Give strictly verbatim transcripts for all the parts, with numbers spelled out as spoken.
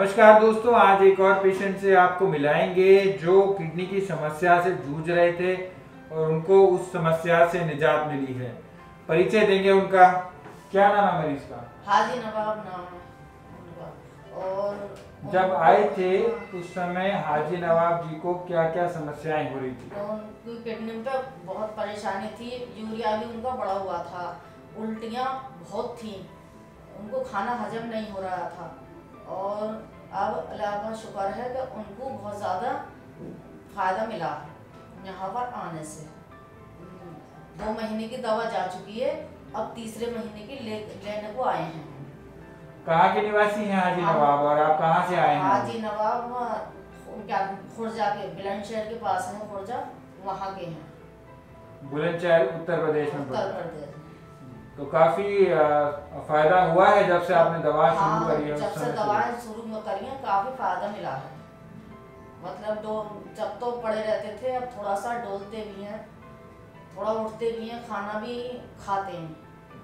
नमस्कार दोस्तों, आज एक और पेशेंट से आपको मिलाएंगे जो किडनी की समस्या से जूझ रहे थे और उनको उस समस्या से निजात मिली है। परिचय देंगे उनका। क्या नाम है मरीज का? हाजी नवाब नाम है उनका। और जब आए थे उस समय हाजी नवाब जी को क्या क्या समस्याएं हो रही थी? तो उनकी किडनी पे बहुत परेशानी थी। यूरिया भी उनका बढ़ा हुआ था, उल्टियाँ बहुत थी, उनको खाना हजम नहीं हो रहा था। और अब अल्लाह का शुक्र है कि उनको बहुत ज़्यादा फ़ायदा मिला यहाँ पर आने से। दो महीने की दवा जा चुकी है, अब तीसरे महीने की ले, लेने को आए हैं। कहाँ के निवासी हैं हाजी नवाब और आप कहाँ से आए हैं? हाजी नवाब क्या खुर्जा के बुलंदशहर के पास है, खुर्जा वहाँ के हैं। बुलंदशहर उत्तर प्रदेश में। उत्तर प्रदेश। तो काफी फायदा हुआ है जब से आपने दवा हाँ, शुरू करी है? जब से दवाएं शुरू करी हैं काफी फायदा मिला है। मतलब दो जब तो पड़े रहते थे, अब थोड़ा सा डोलते भी हैं, थोड़ा उठते भी हैं, खाना भी खाते हैं।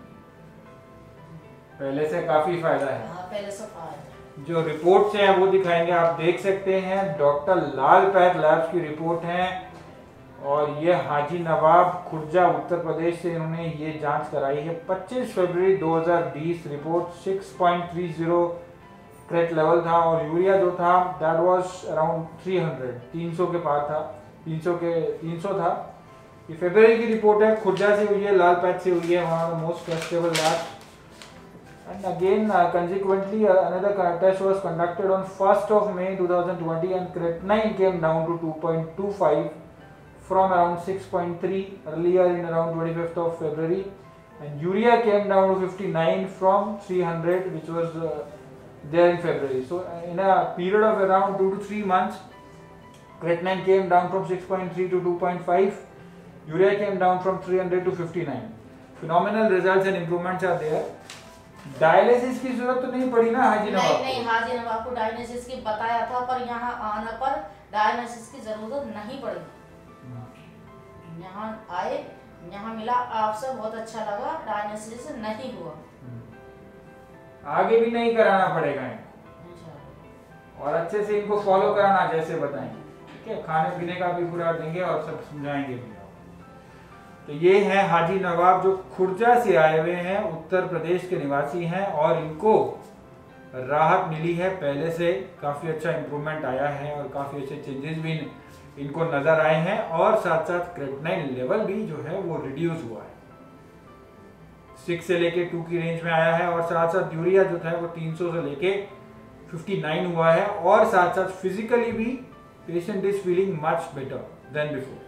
पहले से काफी फायदा है। हाँ, पहले से फायदा। जो रिपोर्ट है वो दिखाएंगे, आप देख सकते हैं। डॉक्टर लाल पैथ लैब्स की रिपोर्ट है और ये हाजी नवाब खुर्जा उत्तर प्रदेश से इन्होंने ये जांच कराई है। पच्चीस फरवरी दो हज़ार बीस रिपोर्ट छह पॉइंट तीस क्रेट लेवल था और यूरिया जो था दैट वाज अराउंड तीन सौ तीन सौ के पार था, तीन सौ के तीन सौ था। ये फरवरी की रिपोर्ट है, खुर्जा से हुई है, लाल पैथ से हुई है, one of the most trustable lab. And again, uh, consequently, uh, another test was conducted on first of May two thousand twenty, and creatinine came down to two point two five from around six point three earlier in around twenty-fifth of February, and urea came down to fifty-nine from three hundred, which was uh, there in February. So, uh, in a period of around two to three months, creatinine came down from six point three to two point five, urea came down from three hundred to fifty-nine. Phenomenal results and improvements are there. Dialysis की जरूरत तो नहीं पड़ी ना हाजी नवाब? नहीं नहीं, हाजी नवाब को dialysis की बताया था, पर यहाँ आने पर डायलिसिस की जरूरत नहीं पड़ी। यहाँ आए, यहाँ मिला, आपसे बहुत अच्छा लगा, डायलिसिस नहीं हुआ। आगे भी नहीं कराना पड़ेगा इनको और अच्छे से इनको फॉलो कराना जैसे बताएंगे, ठीक है? खाने पीने का भी पूरा देंगे और सब समझाएंगे भी। तो ये है हाजी नवाब जो खुर्जा से आए हुए हैं, उत्तर प्रदेश के निवासी हैं और इनको राहत मिली है। पहले से काफ़ी अच्छा इम्प्रूवमेंट आया है और काफ़ी अच्छे चेंजेस भी इनको नज़र आए हैं और साथ साथ क्रेटिनाइन लेवल भी जो है वो रिड्यूस हुआ है, सिक्स से लेके टू की रेंज में आया है और साथ साथ यूरिया जो था वो तीन सौ से लेके उनसठ हुआ है और साथ साथ फिजिकली भी patient is feeling much better than before.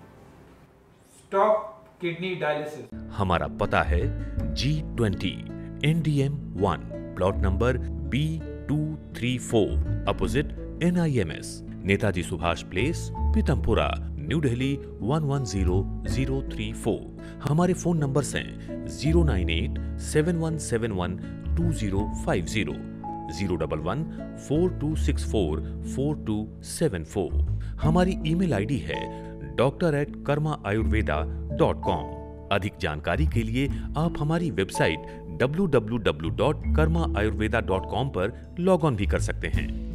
Stop kidney dialysis. हमारा पता है G twenty N D M one, plot number B two three four, opposite N I M S, Netaji Subhash place, Pitampura, new Delhi one one zero zero three four. हमारे phone numbers हैं zero nine eight seven one seven one two zero five zero, zero double one four two six four four to seven four. हमारी email ID है doctor at Karma Ayurveda dot com. अधिक जानकारी के लिए आप हमारी website W W W dot Karma Ayurveda dot com पर log on भी कर सकते हैं।